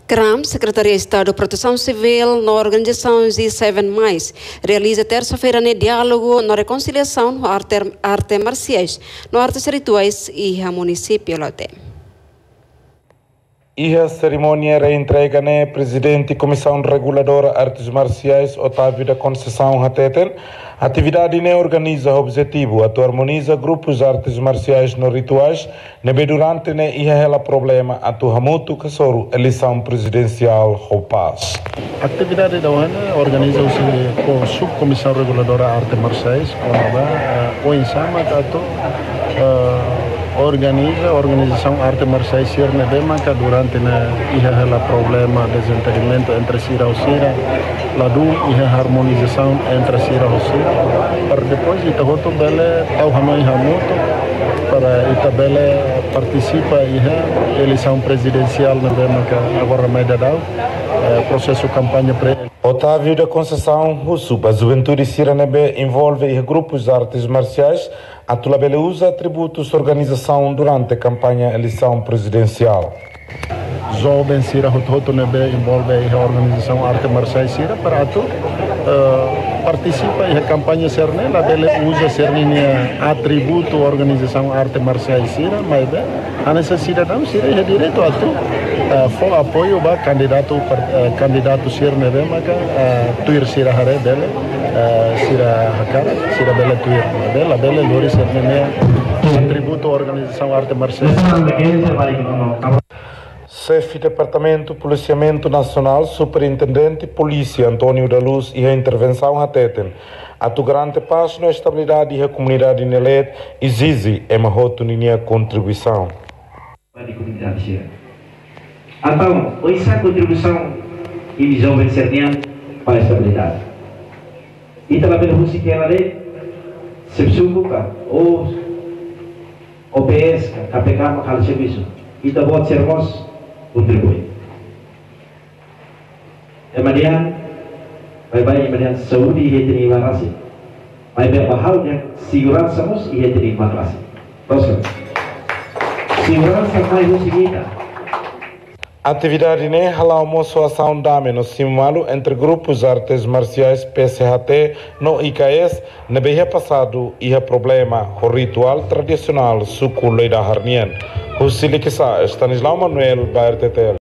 CRAM, Secretaria de Estado de Proteção Civil, na organização G7+, realiza terça-feira no diálogo na reconciliação no arte marciais, no artes rituais e a município lote. E a cerimônia era entregue na Presidente da Comissão Reguladora Artes Marciais, Otávio da Conceição Hateten. A atividade ne organiza o objetivo a harmoniza grupos de artes marciais no rituais, nebe durante ne ia problema a hamutu kasoro eleição presidencial Paz. A atividade da UANA organiza-se com a Subcomissão Reguladora Artes Marciais, o Insama, organiza a organização arte marciais sirne bemaka durante ia problema desentendimento entre Sira e Sira, ladu ia harmonização entre Sira e Sira, para depois itahoto bele tau hamai hamuto para itabele participa ia eleição presidencial na bemaka agora mais dadau processo campanha pré. Otávio da Conceição Russo, a juventude siranebe envolve grupos de artes marciais, a Tulabele usa atributos de organização durante a campanha eleição presidencial. Jovem Sira Hoto nebe envolve a organização arte marciais Sira para atu participa em campanha Serne, la bele usa Serne atributo organização arte marciais Sira, mas a necessidade não Sira é direito a tu for apoio ba candidato Sirne bemaka tuir Sira hare bele Sira hakara Sira bele tuir la bele lori Serne atributo organização arte marciais. Chefe de Departamento Policiamento Nacional, Superintendente Polícia Antônio da Luz e a intervenção a Teten. A tu grande paz na estabilidade e a comunidade nelet exige uma rotuninha contribuição. Então, essa contribuição e jovem sernian para a estabilidade. E também a música ela é sebsubuka ou OPS, KPK makal serviço. E também sermos contribui. Kemudian, baik-baik kemudian Saudi ia terima kasih. Baik-baik bahalnya seguran semus ia terima kasih. Terus, seguran sampai kita. A atividade ne hala almoço ação dame no Simalu entre grupos de artes marciais PCHT no IKS na beia passado e a problema o ritual tradicional suco leida harnien. O Silikisa Stanislau Manuel Baertetel.